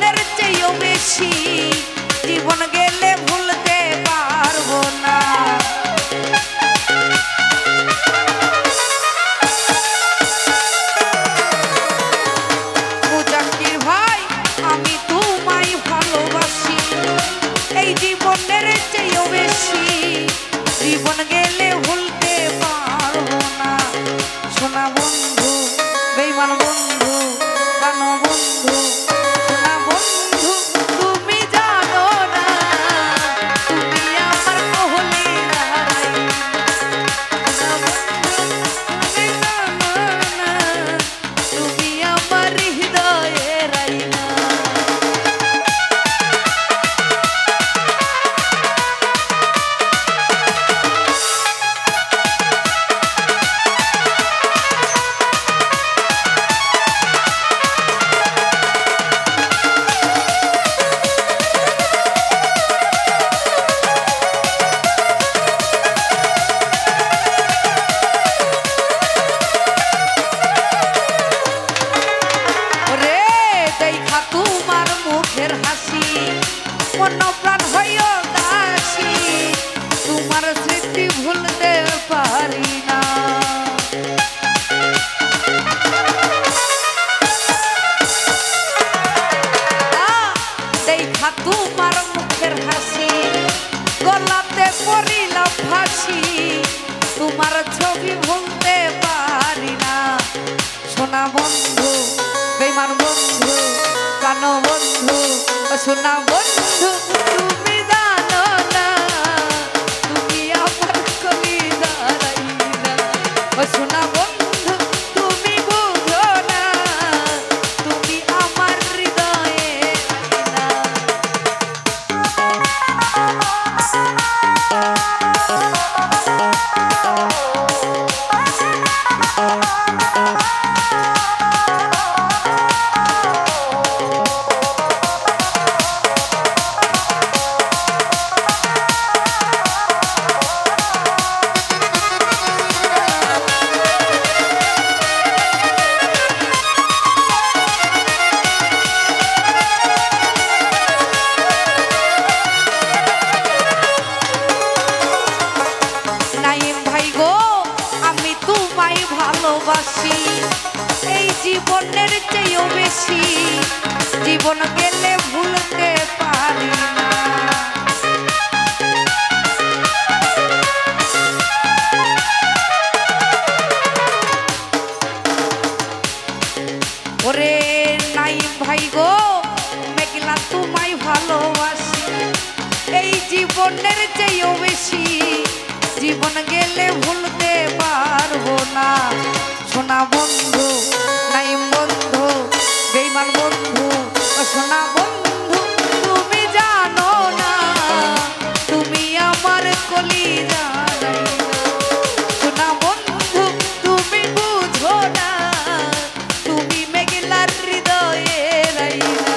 জীবনের চেয়েও বেশি জীবন গেলে ভুলতে পারবো না। মুজাক্কির ভাই আমি তোমায় ভালোবাসি, এই জীবনের চেয়েও বেশি জীবন গেলে ভুলতে পারবো না। সোনা বন্ধু বেঈমান বন্ধু প্রাণ বন্ধু, সোনা বন্ধু তুমি জানো না তুমি আমার কহলি হারাই। সোনা বন্ধু তুমি জানো না তুমি আমার হৃদয়ের আইনা। তোমার মুখের হাসি মন প্রাণ হইও দাসী, তোমার স্মৃতি ভুলতে পারি না। দেখা তোমার মুখের হাসি গলাতে পড়িল ফাঁসি, তোমার ছবি ভুলতে পারি না। সোনা বন্ধু বেঈমান বন্ধু প্রাণ বন্ধু, সোনা বন্ধু তুমি জানো না তুমি আমার কলিজার আইনা। সোনা বন্ধু তুমি বুঝো না তুমি আমার হৃদয়ের আইনা। ভালোবাসি এই জীবনের চেয়েও বেশি জীবন গেলে ভুলতে পারি না। ওরে নাইম ভাই গো মেঘলা তোমায় ভালোবাসি এই জীবনের চেয়েও বেশি জীবন গেলে ভুলতে পারবো না। সোনা বন্ধু নাইম বন্ধু বেঈমান বন্ধু, সোনা বন্ধু তুমি জানো না তুমি আমার কলিজার আইনা। সোনা বন্ধু তুমি বুঝো না তুমি মেঘলার হৃদয়ের আইনা।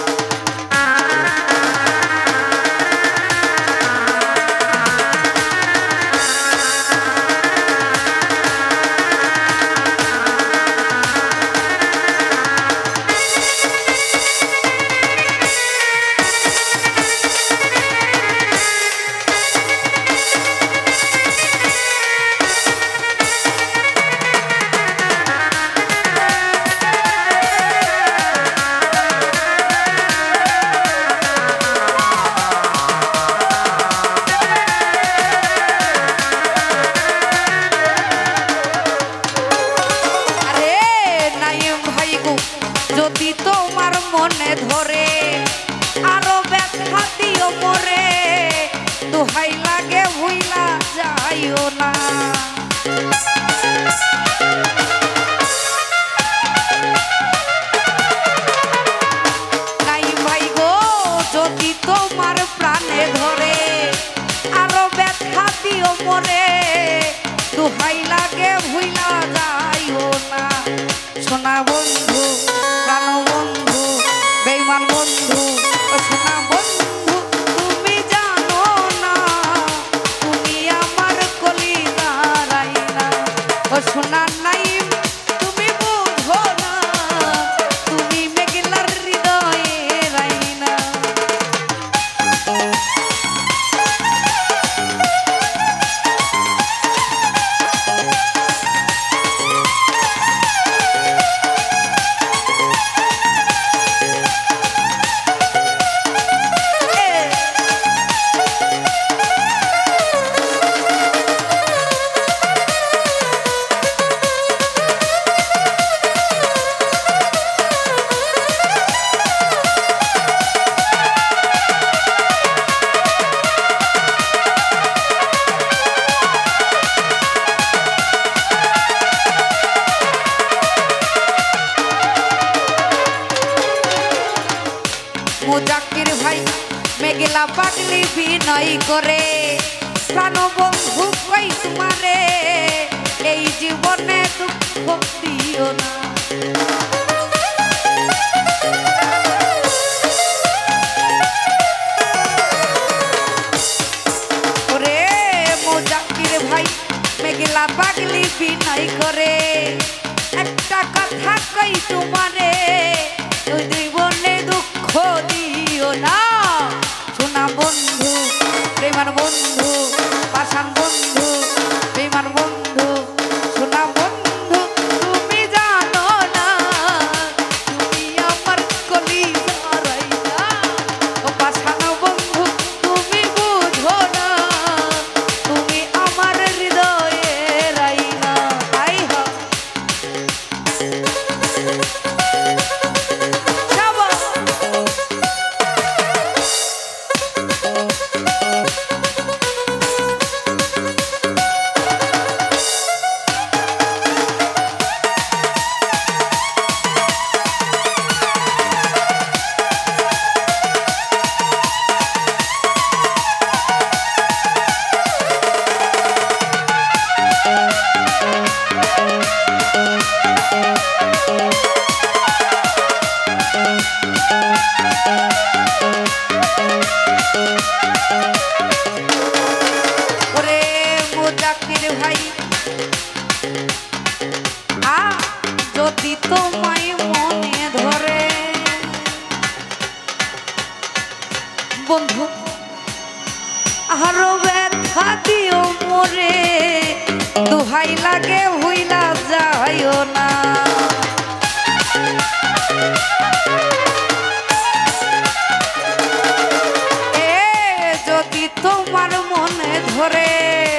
যদি তোমার মনে ধরে আরো ব্যথা দিও মরে, দোহাই লাগে ভুইলা যাইও না। নাই ভাই গো যদি তোমার প্রাণে ধরে আরো ব্যথা দিও মরে, দোহাই লাগে ভুইলা যাইও না। সোনা বন্ধু প্রাণ বন্ধু বেঈমান বন্ধু, সোনা বন্ধু তুমি জানো না তুমি আমার কলিজার আইনা। সোনা নাইম তুমি বুঝো না তুমি মেঘলার হৃদয়ের মুজাক্কির ভাই মেঘলা পাগলি বিনয় করে প্রাণ বন্ধু কই তোমারে এই জীবনে দুঃখ দিও না ওরে মুজাক্কির ভাই মেঘলা পাগলি বিনয় করে একটা কথা কই তোমারে তুই জীবনে দুঃখ দিও না শোনা বন্ধু প্রেমার বন্ধু পাষাণ বন্ধু প্রেমার বন্ধু শোনা বন্ধু তুমি জানো না তুমি আমার কলিজা রাইনা ও পাষাণ বন্ধু তুমি বুঝো না তুমি আমার হৃদয়ে রাইনা তাই হোক যদি তোমায় মনে ধরে বন্ধু আরো ব্যথা দিও মোরে দোহাই লাগে হইলা যাইও না এ যদি তোমার মনে ধরে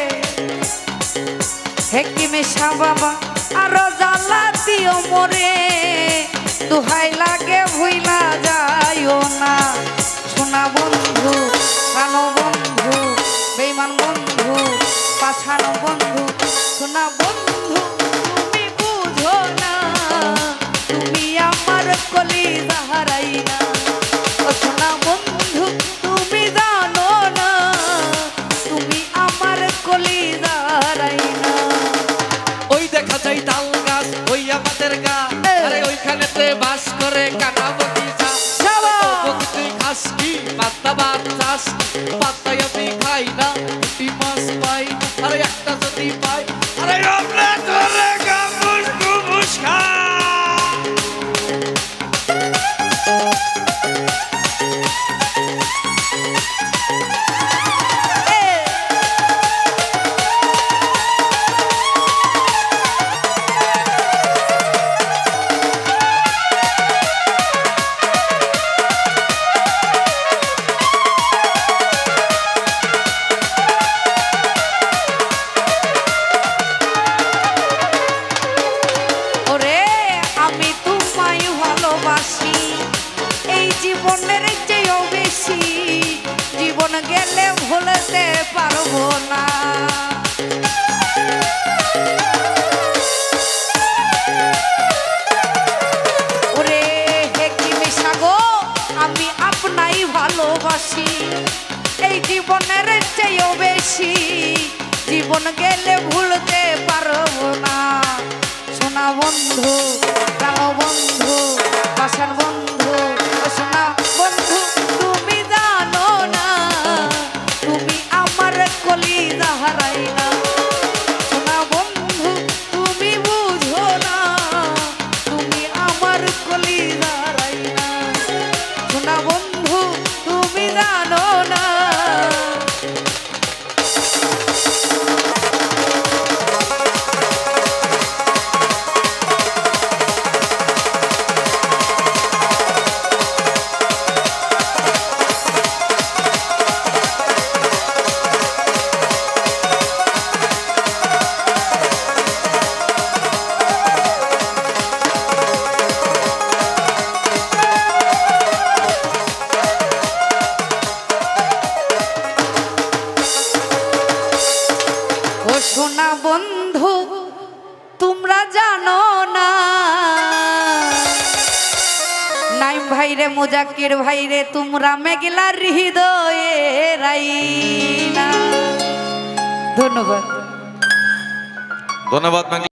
হেকিমে শাহ বাবা আরো জ্বালা দিও মোরে দোহাই লাগে ভুইলা যাইও না শোনা বন্ধু প্রাণ বন্ধু বেঈমান বন্ধু পাষাণ বন্ধু শোনা বন্ধু তুমি বুঝো না তুমি আমার কলিজা হারাইনা ও শোনা বন্ধু তুমি জানো না তুমি আমার কলিজা হারাইনা ওই দেখা যায় তাল গাছ ওই আমাদের গা আরে ওইখানেতে বাস করে কানাবতী তুই খাস কি পাত্তা ভাত চাস পাত্তাই আমি খাই না পুঁটি মাছ পাই আরে একটা যদি পাই আরে আমরা ধরে গামুস গুমুস খা জীবনের চেয়েও বেশি জীবন গেলে ভুলতে পারবো না ওরে হেকিমে শাহ গো আমি আপনাই ভালোবাসি এই জীবনের চেয়েও বেশি জীবন গেলে ভুলতে পারবো না শোনা বন্ধু প্রাণ বন্ধু পাষাণ বন্ধু শোনা বন্ধু তুমি জানো না তুমি আমার কলিজা হারাইনা শোনা বন্ধু তুমি বুঝো না তুমি আমার কলিজা হারাইনা শোনা বন্ধু তুমি জানো না শোনা বন্ধু তোমরা জানো না নাই ভাইরে মুজাক্কির ভাইরে তোমরা মেঘলার হৃদয়ে রাইনা। ধন্যবাদ। ধন্যবাদ।